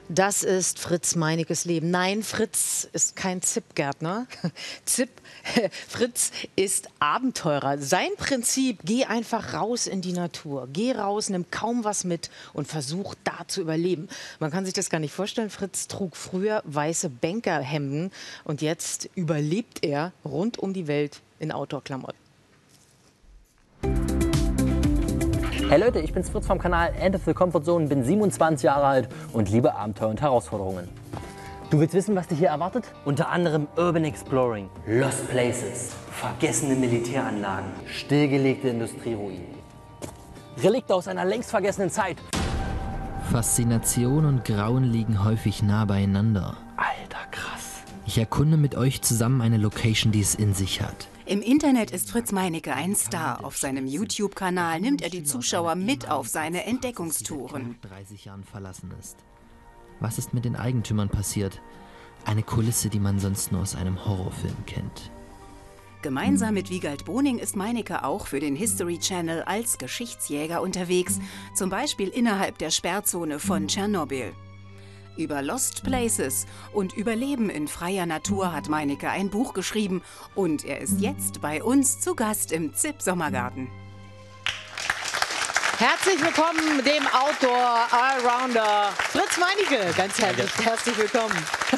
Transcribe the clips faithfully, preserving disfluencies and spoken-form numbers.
Das ist Fritz Meinekes Leben. Nein, Fritz ist kein Zip-Gärtner. Zip, Fritz ist Abenteurer. Sein Prinzip, geh einfach raus in die Natur. Geh raus, nimm kaum was mit und versuch da zu überleben. Man kann sich das gar nicht vorstellen. Fritz trug früher weiße Bankerhemden und jetzt überlebt er rund um die Welt in Outdoor-Klamotten. Hey Leute, ich bin's Fritz vom Kanal Enter the Comfort Zone, bin siebenundzwanzig Jahre alt und liebe Abenteuer und Herausforderungen. Du willst wissen, was dich hier erwartet? Unter anderem Urban Exploring, Lost Places, vergessene Militäranlagen, stillgelegte Industrieruinen, Relikte aus einer längst vergessenen Zeit. Faszination und Grauen liegen häufig nah beieinander. Alter, krass. Ich erkunde mit euch zusammen eine Location, die es in sich hat. Im Internet ist Fritz Meinecke ein Star. Auf seinem YouTube-Kanal nimmt er die Zuschauer mit auf seine Entdeckungstouren. dreißig Jahren verlassen ist. Was ist mit den Eigentümern passiert? Eine Kulisse, die man sonst nur aus einem Horrorfilm kennt. Gemeinsam mit Wiegald Boning ist Meinecke auch für den History Channel als Geschichtsjäger unterwegs, zum Beispiel innerhalb der Sperrzone von Tschernobyl. Über Lost Places und Überleben in freier Natur hat Meinecke ein Buch geschrieben und er ist jetzt bei uns zu Gast im Zip Sommergarten. Herzlich willkommen dem Outdoor Allrounder Fritz Meinecke. Ganz herzlich, herzlich willkommen.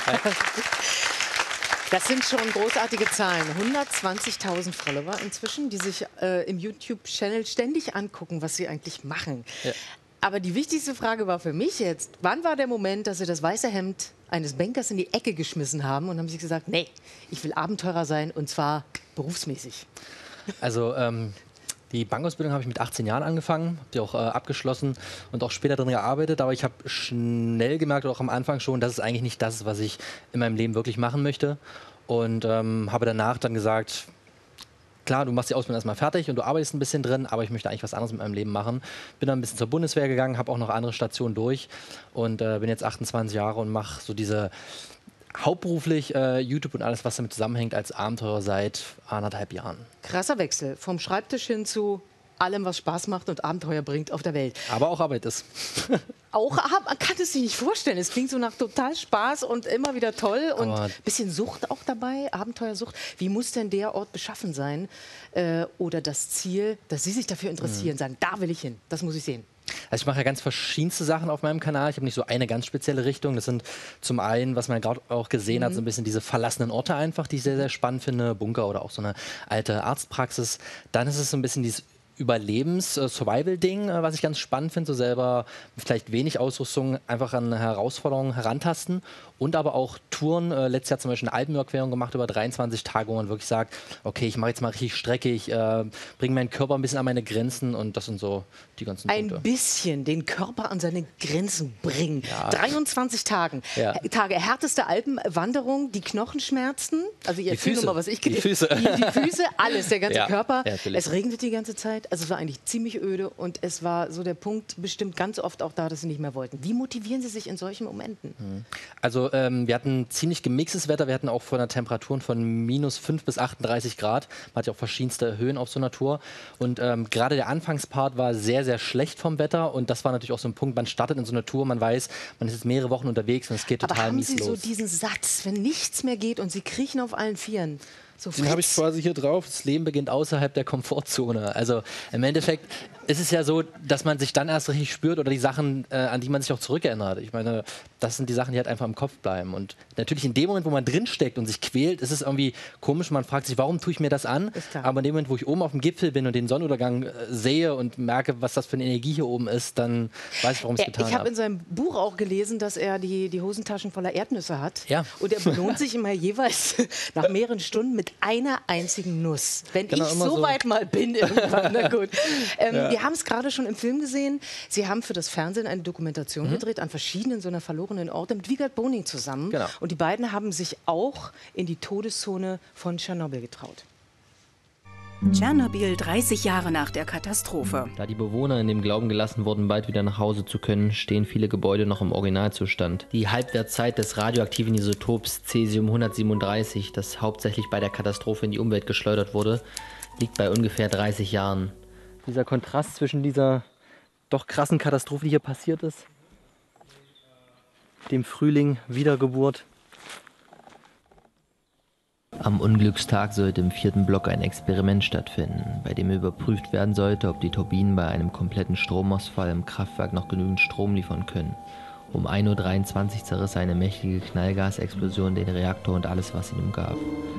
Das sind schon großartige Zahlen. hundertzwanzigtausend Follower inzwischen, die sich äh, im YouTube-Channel ständig angucken, was sie eigentlich machen. Ja. Aber die wichtigste Frage war für mich jetzt, wann war der Moment, dass Sie das weiße Hemd eines Bankers in die Ecke geschmissen haben und haben sich gesagt, nee, ich will Abenteurer sein und zwar berufsmäßig? Also ähm, die Bankausbildung habe ich mit achtzehn Jahren angefangen, habe die auch äh, abgeschlossen und auch später drin gearbeitet. Aber ich habe schnell gemerkt, auch am Anfang schon, dass es eigentlich nicht das ist, was ich in meinem Leben wirklich machen möchte. Und ähm, habe danach dann gesagt, klar, du machst die Ausbildung erstmal fertig und du arbeitest ein bisschen drin, aber ich möchte eigentlich was anderes mit meinem Leben machen. Bin dann ein bisschen zur Bundeswehr gegangen, habe auch noch andere Stationen durch und äh, bin jetzt achtundzwanzig Jahre und mache so diese hauptberuflich äh, YouTube und alles, was damit zusammenhängt, als Abenteurer seit anderthalb Jahren. Krasser Wechsel, vom Schreibtisch hin zu allem, was Spaß macht und Abenteuer bringt auf der Welt. Aber auch Arbeit ist. Auch, man kann es sich nicht vorstellen. Es klingt so nach total Spaß und immer wieder toll und ein bisschen Sucht auch dabei, Abenteuersucht. Wie muss denn der Ort beschaffen sein äh, oder das Ziel, dass Sie sich dafür interessieren, mhm. sagen, da will ich hin, das muss ich sehen? Also ich mache ja ganz verschiedenste Sachen auf meinem Kanal. Ich habe nicht so eine ganz spezielle Richtung. Das sind zum einen, was man gerade auch gesehen mhm. hat, so ein bisschen diese verlassenen Orte einfach, die ich sehr, sehr spannend finde. Bunker oder auch so eine alte Arztpraxis. Dann ist es so ein bisschen dieses Überlebens-Survival-Ding, äh, was ich ganz spannend finde, so selber vielleicht wenig Ausrüstung einfach an Herausforderungen herantasten und aber auch Touren, äh, letztes Jahr zum Beispiel eine Alpenüberquerung gemacht über dreiundzwanzig Tage, wo man wirklich sagt, okay, ich mache jetzt mal richtig Strecke, ich äh, bringe meinen Körper ein bisschen an meine Grenzen und das sind so die ganzen ein Punkte. Ein bisschen den Körper an seine Grenzen bringen. Ja. dreiundzwanzig Tagen. Ja. Tage, härteste Alpenwanderung, die Knochenschmerzen, also ihr erzählt nur mal, was ich die Füße. Die, die Füße, alles, der ganze ja. Körper. Ja, es regnete die ganze Zeit. Also es war eigentlich ziemlich öde und es war so der Punkt bestimmt ganz oft auch da, dass Sie nicht mehr wollten. Wie motivieren Sie sich in solchen Momenten? Also ähm, wir hatten ziemlich gemixtes Wetter. Wir hatten auch von der Temperaturen von minus fünf bis achtunddreißig Grad. Man hat ja auch verschiedenste Höhen auf so einer Tour. Und ähm, gerade der Anfangspart war sehr, sehr schlecht vom Wetter. Und das war natürlich auch so ein Punkt, man startet in so einer Tour, man weiß, man ist jetzt mehrere Wochen unterwegs und es geht total Aber mies los. haben Sie so diesen Satz, wenn nichts mehr geht und Sie kriechen auf allen Vieren? So Den habe ich quasi hier drauf. Das Leben beginnt außerhalb der Komfortzone. Also im Endeffekt ist es ja so, dass man sich dann erst richtig spürt oder die Sachen, äh, an die man sich auch zurückerinnert. Ich meine, das sind die Sachen, die halt einfach im Kopf bleiben. Und natürlich in dem Moment, wo man drinsteckt und sich quält, ist es irgendwie komisch. Man fragt sich, warum tue ich mir das an? Aber in dem Moment, wo ich oben auf dem Gipfel bin und den Sonnenuntergang äh, sehe und merke, was das für eine Energie hier oben ist, dann weiß ich, warum ich es getan habe. Ich habe in seinem Buch auch gelesen, dass er die, die Hosentaschen voller Erdnüsse hat. Ja. Und er belohnt sich immer jeweils nach mehreren Stunden mit einer einzigen Nuss. Wenn genau, ich so, so weit mal bin irgendwann, na gut. Ähm, ja. Wir haben es gerade schon im Film gesehen. Sie haben für das Fernsehen eine Dokumentation mhm. gedreht an verschiedenen so einer verlorenen Orte mit Wiegald Boning zusammen. Genau. Und die beiden haben sich auch in die Todeszone von Tschernobyl getraut. Tschernobyl, dreißig Jahre nach der Katastrophe. Da die Bewohner in dem Glauben gelassen wurden, bald wieder nach Hause zu können, stehen viele Gebäude noch im Originalzustand. Die Halbwertzeit des radioaktiven Isotops Cäsium hundertsiebenunddreißig, das hauptsächlich bei der Katastrophe in die Umwelt geschleudert wurde, liegt bei ungefähr dreißig Jahren. Dieser Kontrast zwischen dieser doch krassen Katastrophe, die hier passiert ist, dem Frühling, Wiedergeburt. Am Unglückstag sollte im vierten Block ein Experiment stattfinden, bei dem überprüft werden sollte, ob die Turbinen bei einem kompletten Stromausfall im Kraftwerk noch genügend Strom liefern können. Um ein Uhr dreiundzwanzig zerriss eine mächtige Knallgasexplosion den Reaktor und alles, was ihn umgab.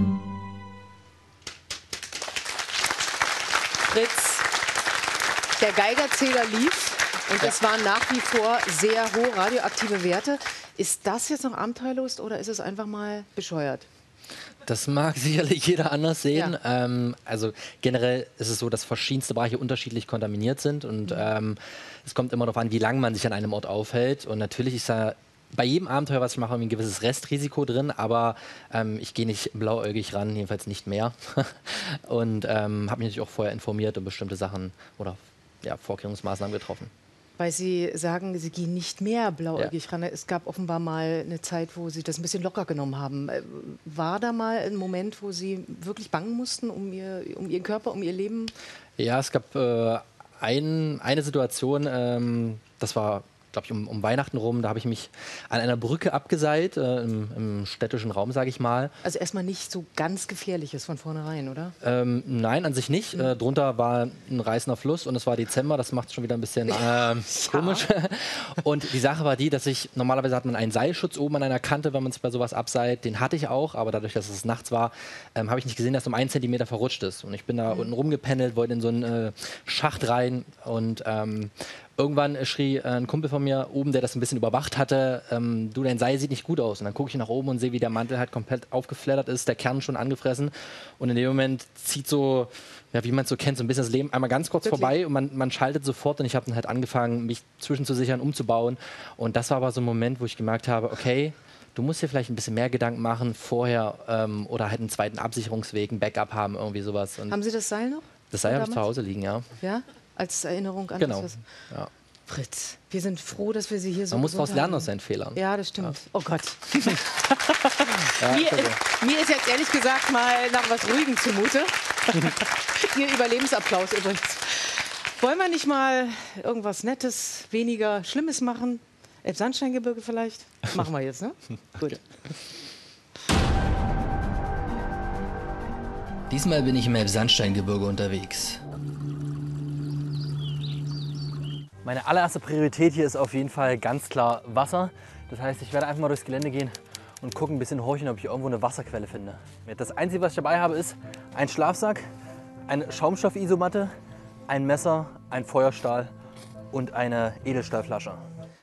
Fritz, der Geigerzähler lief und es waren nach wie vor sehr hohe radioaktive Werte. Ist das jetzt noch Abenteuerlust oder ist es einfach mal bescheuert? Das mag sicherlich jeder anders sehen. Ja. Ähm, also generell ist es so, dass verschiedenste Bereiche unterschiedlich kontaminiert sind und mhm. ähm, es kommt immer darauf an, wie lange man sich an einem Ort aufhält. Und natürlich ist da bei jedem Abenteuer, was ich mache, ein gewisses Restrisiko drin, aber ähm, ich gehe nicht blauäugig ran, jedenfalls nicht mehr. Und ähm, habe mich natürlich auch vorher informiert und bestimmte Sachen oder ja, Vorkehrungsmaßnahmen getroffen. Weil Sie sagen, Sie gehen nicht mehr blauäugig ja. ran. Es gab offenbar mal eine Zeit, wo Sie das ein bisschen locker genommen haben. War da mal ein Moment, wo Sie wirklich bangen mussten um, ihr, um Ihren Körper, um Ihr Leben? Ja, es gab äh, ein, eine Situation, ähm, das war, glaube ich, um, um Weihnachten rum, da habe ich mich an einer Brücke abgeseilt, äh, im, im städtischen Raum, sage ich mal. Also erstmal nicht so ganz Gefährliches von vornherein, oder? Ähm, nein, an sich nicht. Mhm. Äh, drunter war ein reißender Fluss und es war Dezember, das macht es schon wieder ein bisschen äh, ja. komisch. Und die Sache war die, dass ich, normalerweise hat man einen Seilschutz oben an einer Kante, wenn man sich bei sowas abseilt. Den hatte ich auch, aber dadurch, dass es nachts war, ähm, habe ich nicht gesehen, dass um einen Zentimeter verrutscht ist. Und ich bin da mhm. unten rumgependelt, wollte in so einen äh, Schacht rein und ähm, irgendwann schrie äh, ein Kumpel von mir oben, der das ein bisschen überwacht hatte, ähm, du, dein Seil sieht nicht gut aus. Und dann gucke ich nach oben und sehe, wie der Mantel halt komplett aufgeflattert ist, der Kern schon angefressen. Und in dem Moment zieht so, ja, wie man es so kennt, so ein bisschen das Leben einmal ganz kurz Wirklich? vorbei und man, man schaltet sofort. Und ich habe dann halt angefangen, mich zwischenzusichern, umzubauen. Und das war aber so ein Moment, wo ich gemerkt habe, okay, du musst dir vielleicht ein bisschen mehr Gedanken machen vorher ähm, oder halt einen zweiten Absicherungsweg, ein Backup haben, irgendwie sowas. Und haben Sie das Seil noch? Das Seil habe ich zu Hause liegen, ja. Ja? Als Erinnerung an genau. das, was... Ja. Fritz, wir sind froh, dass wir Sie hier so Man muss daraus lernen haben. aus seinen Fehlern. Ja, das stimmt. Ja. Oh Gott. ja, mir, ist, mir ist jetzt ehrlich gesagt mal nach was Ruhigem zumute. Ihr Überlebensapplaus übrigens. Wollen wir nicht mal irgendwas Nettes, weniger Schlimmes machen? Elbsandsteingebirge vielleicht? Machen wir jetzt, ne? Gut. Diesmal bin ich im Elbsandsteingebirge unterwegs. Meine allererste Priorität hier ist auf jeden Fall ganz klar Wasser. Das heißt, ich werde einfach mal durchs Gelände gehen und gucken, ein bisschen horchen, ob ich irgendwo eine Wasserquelle finde. Das Einzige, was ich dabei habe, ist ein Schlafsack, eine Schaumstoff-Isomatte, ein Messer, ein Feuerstahl und eine Edelstahlflasche.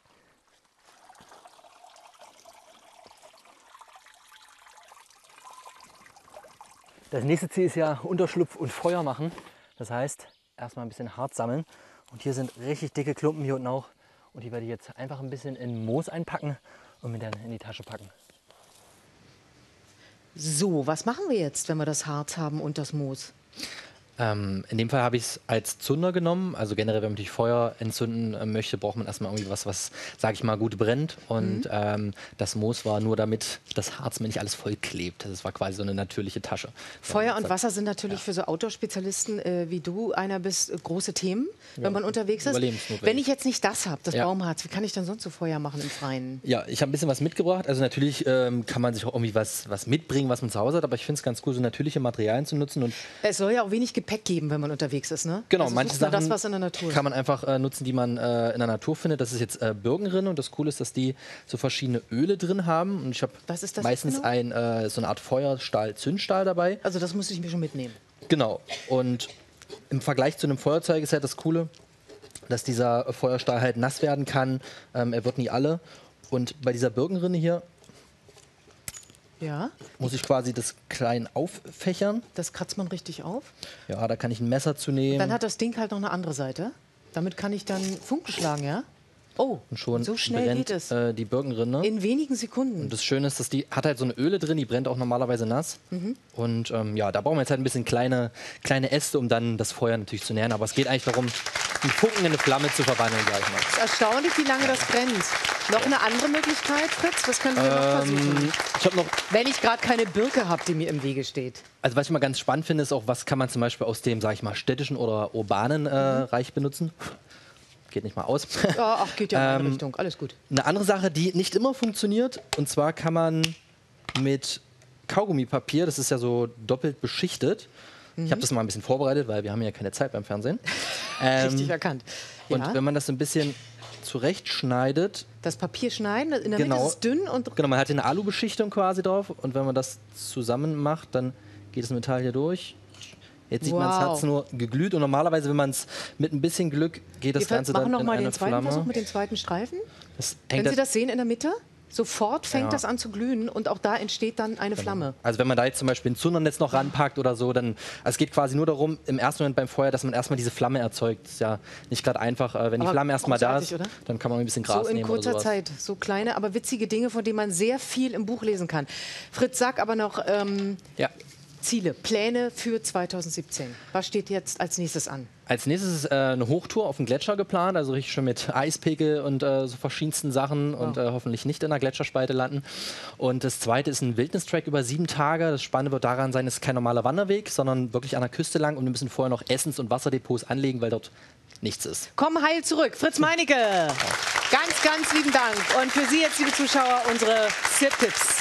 Das nächste Ziel ist ja Unterschlupf und Feuer machen. Das heißt, erstmal ein bisschen Harz sammeln. Und hier sind richtig dicke Klumpen hier unten auch. Und die werde ich jetzt einfach ein bisschen in Moos einpacken und mir dann in die Tasche packen. So, was machen wir jetzt, wenn wir das Harz haben und das Moos? Ähm, in dem Fall habe ich es als Zunder genommen. Also generell, wenn man natürlich Feuer entzünden äh, möchte, braucht man erstmal irgendwie was, was, sage ich mal, gut brennt. Und mhm. ähm, das Moos war nur damit das Harz mir nicht alles voll klebt. Das war quasi so eine natürliche Tasche. Feuer und Wasser sind natürlich ja. für so Outdoor-Spezialisten äh, wie du einer bist, äh, große Themen, ja. wenn man unterwegs ist. Wenn ich jetzt nicht das habe, das ja. Baumharz, wie kann ich dann sonst so Feuer machen im Freien? Ja, ich habe ein bisschen was mitgebracht. Also natürlich ähm, kann man sich auch irgendwie was, was mitbringen, was man zu Hause hat. Aber ich finde es ganz cool, so natürliche Materialien zu nutzen. Und es soll ja auch wenig Gepäck geben, wenn man unterwegs ist, ne? Genau, also manche Sachen das, was in der Natur kann man einfach äh, nutzen, die man äh, in der Natur findet. Das ist jetzt äh, Birkenrinne und das Coole ist, dass die so verschiedene Öle drin haben. Und ich habe meistens genau? ein, äh, so eine Art Feuerstahl, Zündstahl dabei. Also das muss ich mir schon mitnehmen. Genau. Und im Vergleich zu einem Feuerzeug ist halt das Coole, dass dieser Feuerstahl halt nass werden kann. Ähm, er wird nie alle. Und bei dieser Birkenrinne hier ja. muss ich quasi das klein auffächern. Das kratzt man richtig auf? Ja, da kann ich ein Messer zu nehmen. Und dann hat das Ding halt noch eine andere Seite. Damit kann ich dann Funken schlagen, ja? Oh, und schon so schnell brennt, geht es. Äh, die Birkenrinne. In wenigen Sekunden. Und das Schöne ist, dass die hat halt so eine Öle drin, die brennt auch normalerweise nass. Mhm. Und ähm, ja, da brauchen wir jetzt halt ein bisschen kleine, kleine Äste, um dann das Feuer natürlich zu nähern. Aber es geht eigentlich darum, einen Funken in eine Flamme zu verwandeln, sag ich mal. Es ist erstaunlich, wie lange das brennt. Noch eine andere Möglichkeit, Fritz? Was können wir ähm, noch versuchen? Ich hab noch Wenn ich gerade keine Birke habe, die mir im Wege steht. Also was ich mal ganz spannend finde, ist auch, was kann man zum Beispiel aus dem, sag ich mal, städtischen oder urbanen äh, Reich benutzen. geht nicht mal aus. Ja, ach, geht ja in eine Ähm, Richtung. Alles gut. Eine andere Sache, die nicht immer funktioniert, und zwar kann man mit Kaugummipapier, das ist ja so doppelt beschichtet. Mhm. Ich habe das mal ein bisschen vorbereitet, weil wir haben ja keine Zeit beim Fernsehen. Ähm, Richtig erkannt. Ja. Und wenn man das so ein bisschen zurechtschneidet, Das Papier schneiden, in der Genau. Mitte ist es dünn und genau, man hat hier eine Alubeschichtung quasi drauf, und wenn man das zusammen macht, dann geht das Metall hier durch. Jetzt sieht man, es Wow. hat es nur geglüht, und normalerweise, wenn man es mit ein bisschen Glück, geht das wir Ganze machen dann noch in mal eine den zweiten Flamme. Versuch mit dem zweiten Streifen. Das Können hängt Sie das, das sehen in der Mitte? Sofort fängt Ja. das an zu glühen und auch da entsteht dann eine Flamme. also wenn man da jetzt zum Beispiel ein Zundernetz noch ranpackt oder so, dann, also es geht quasi nur darum, im ersten Moment beim Feuer, dass man erstmal diese Flamme erzeugt. Das ist ja nicht gerade einfach. Äh, wenn die Aber Flamme erstmal da ist, großartig, oder? dann kann man ein bisschen Gras So in nehmen oder kurzer sowas. Zeit, so kleine, aber witzige Dinge, von denen man sehr viel im Buch lesen kann. Fritz, sag aber noch ähm, Ja. Ziele, Pläne für zweitausendsiebzehn. Was steht jetzt als nächstes an? Als nächstes ist äh, eine Hochtour auf den Gletscher geplant, also richtig schon mit Eispegel und äh, so verschiedensten Sachen und äh, hoffentlich nicht in der Gletscherspalte landen. Und das zweite ist ein Wildnistrack über sieben Tage. Das Spannende wird daran sein, es ist kein normaler Wanderweg, sondern wirklich an der Küste lang, und wir müssen vorher noch Essens- und Wasserdepots anlegen, weil dort nichts ist. Komm heil zurück, Fritz Meinecke. Ganz, ganz lieben Dank. Und für Sie jetzt, liebe Zuschauer, unsere S I P-Tipps.